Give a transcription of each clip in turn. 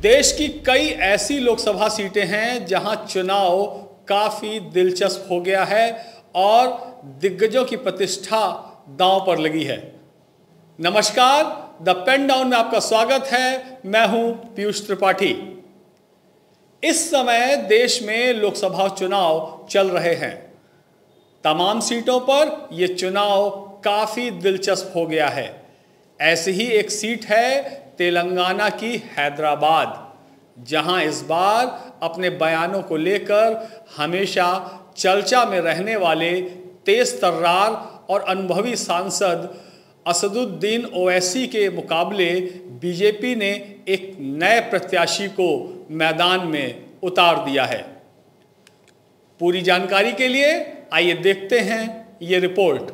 देश की कई ऐसी लोकसभा सीटें हैं जहां चुनाव काफी दिलचस्प हो गया है और दिग्गजों की प्रतिष्ठा दांव पर लगी है। नमस्कार, द पेन डाउन में आपका स्वागत है। मैं हूं पीयूष त्रिपाठी। इस समय देश में लोकसभा चुनाव चल रहे हैं। तमाम सीटों पर यह चुनाव काफी दिलचस्प हो गया है। ऐसी ही एक सीट है तेलंगाना की हैदराबाद, जहां इस बार अपने बयानों को लेकर हमेशा चर्चा में रहने वाले तेज तर्रार और अनुभवी सांसद असदुद्दीन ओवैसी के मुकाबले बीजेपी ने एक नए प्रत्याशी को मैदान में उतार दिया है। पूरी जानकारी के लिए आइए देखते हैं ये रिपोर्ट।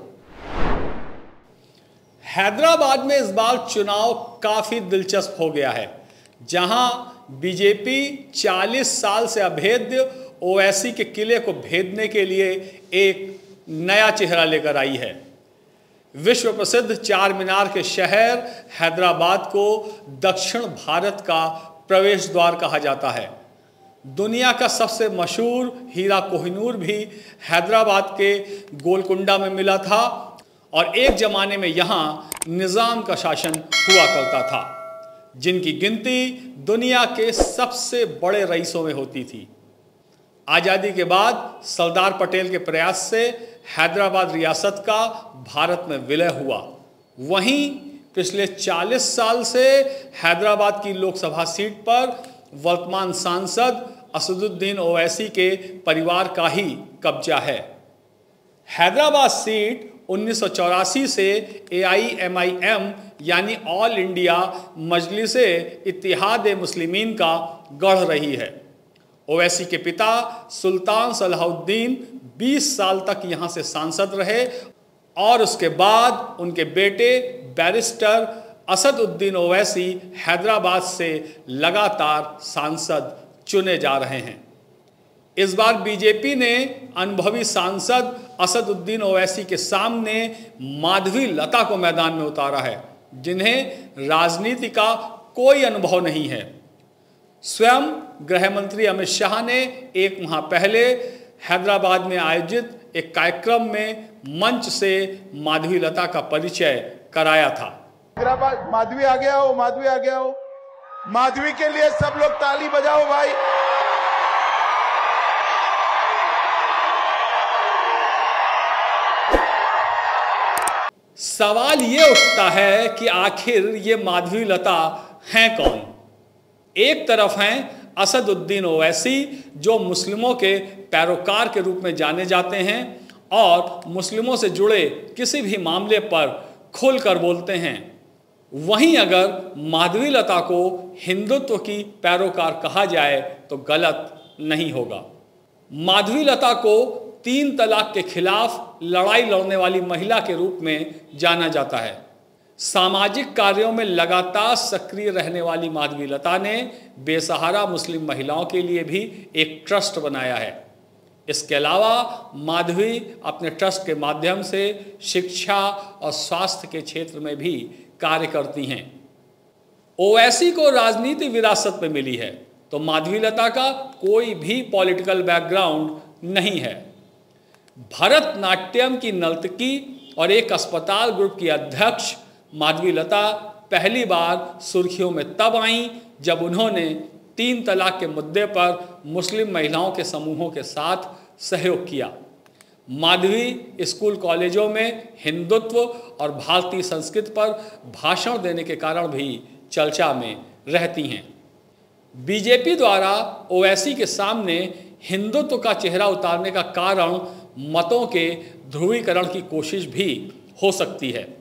हैदराबाद में इस बार चुनाव काफी दिलचस्प हो गया है, जहां बीजेपी 40 साल से अभेद्य ओवैसी के किले को भेदने के लिए एक नया चेहरा लेकर आई है। विश्व प्रसिद्ध चार मीनार के शहर हैदराबाद को दक्षिण भारत का प्रवेश द्वार कहा जाता है। दुनिया का सबसे मशहूर हीरा कोहिनूर भी हैदराबाद के गोलकुंडा में मिला था और एक जमाने में यहाँ निज़ाम का शासन हुआ करता था, जिनकी गिनती दुनिया के सबसे बड़े रईसों में होती थी। आज़ादी के बाद सरदार पटेल के प्रयास से हैदराबाद रियासत का भारत में विलय हुआ। वहीं पिछले 40 साल से हैदराबाद की लोकसभा सीट पर वर्तमान सांसद असदुद्दीन ओवैसी के परिवार का ही कब्जा है। हैदराबाद सीट 1984 से AIMIM यानी ऑल इंडिया मजलिसे इत्तेहाद मुस्लिमीन का गढ़ रही है। ओवैसी के पिता सुल्तान सलाहुद्दीन 20 साल तक यहाँ से सांसद रहे और उसके बाद उनके बेटे बैरिस्टर असदुद्दीन ओवैसी हैदराबाद से लगातार सांसद चुने जा रहे हैं। इस बार बीजेपी ने अनुभवी सांसद असदुद्दीन ओवैसी के सामने माधवी लता को मैदान में उतारा है, जिन्हें राजनीति का कोई अनुभव नहीं है। स्वयं गृह मंत्री अमित शाह ने एक माह पहले हैदराबाद में आयोजित एक कार्यक्रम में मंच से माधवी लता का परिचय कराया था। माधवी आ गया हो, माधवी आ गया हो। माधवी के लिए सब लोग ताली बजाओ भाई। सवाल ये उठता है कि आखिर ये माधवी लता हैं कौन। एक तरफ हैं असदुद्दीन ओवैसी, जो मुस्लिमों के पैरोकार के रूप में जाने जाते हैं और मुस्लिमों से जुड़े किसी भी मामले पर खुलकर बोलते हैं। वहीं अगर माधवी लता को हिंदुत्व की पैरोकार कहा जाए तो गलत नहीं होगा। माधवी लता को 3 तलाक के खिलाफ लड़ाई लड़ने वाली महिला के रूप में जाना जाता है। सामाजिक कार्यों में लगातार सक्रिय रहने वाली माधवी लता ने बेसहारा मुस्लिम महिलाओं के लिए भी एक ट्रस्ट बनाया है। इसके अलावा माधवी अपने ट्रस्ट के माध्यम से शिक्षा और स्वास्थ्य के क्षेत्र में भी कार्य करती हैं। ओवैसी को राजनीति विरासत में मिली है, तो माधवी लता का कोई भी पॉलिटिकल बैकग्राउंड नहीं है। भरतनाट्यम की नर्तकी और एक अस्पताल ग्रुप की अध्यक्ष माधवी लता पहली बार सुर्खियों में तब आईं जब उन्होंने 3 तलाक के मुद्दे पर मुस्लिम महिलाओं के समूहों के साथ सहयोग किया। माधवी स्कूल कॉलेजों में हिंदुत्व और भारतीय संस्कृति पर भाषण देने के कारण भी चर्चा में रहती हैं। बीजेपी द्वारा ओवैसी के सामने हिंदुत्व का चेहरा उतारने का कारण मतों के ध्रुवीकरण की कोशिश भी हो सकती है।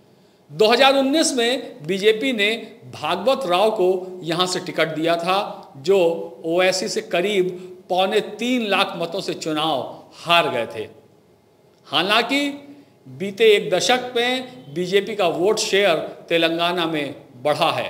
2019 में बीजेपी ने भागवत राव को यहां से टिकट दिया था, जो ओवैसी से करीब 2.25 लाख मतों से चुनाव हार गए थे। हालांकि बीते एक दशक में बीजेपी का वोट शेयर तेलंगाना में बढ़ा है।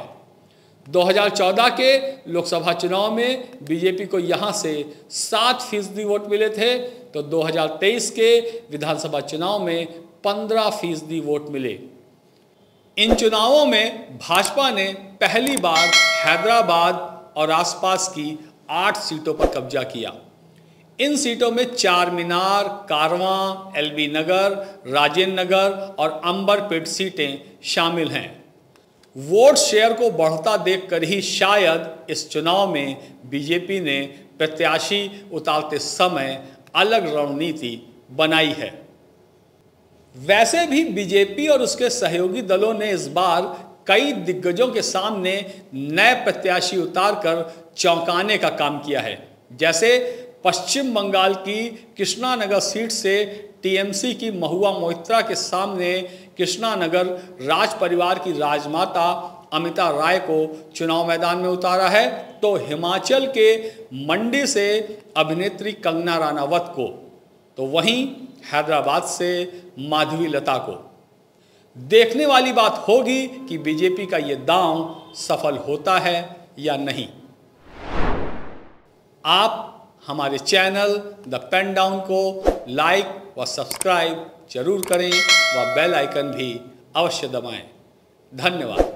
2014 के लोकसभा चुनाव में बीजेपी को यहां से 7% वोट मिले थे, तो 2023 के विधानसभा चुनाव में 15% वोट मिले। इन चुनावों में भाजपा ने पहली बार हैदराबाद और आसपास की 8 सीटों पर कब्जा किया। इन सीटों में चार मीनार, कारवां, एलबी नगर, राजेंद्र नगर और अंबरपेट सीटें शामिल हैं। वोट शेयर को बढ़ता देखकर ही शायद इस चुनाव में बीजेपी ने प्रत्याशी उतारते समय अलग रणनीति बनाई है। वैसे भी बीजेपी और उसके सहयोगी दलों ने इस बार कई दिग्गजों के सामने नए प्रत्याशी उतारकर चौंकाने का काम किया है। जैसे पश्चिम बंगाल की कृष्णानगर सीट से टीएमसी की महुआ मोइत्रा के सामने कृष्णानगर राज परिवार की राजमाता अमिता राय को चुनाव मैदान में उतारा है, तो हिमाचल के मंडी से अभिनेत्री कंगना राणावत को, तो वहीं हैदराबाद से माधवी लता को। देखने वाली बात होगी कि बीजेपी का ये दांव सफल होता है या नहीं। आप हमारे चैनल द पेन डाउन को लाइक व सब्सक्राइब जरूर करें व बेल आइकन भी अवश्य दबाएं। धन्यवाद।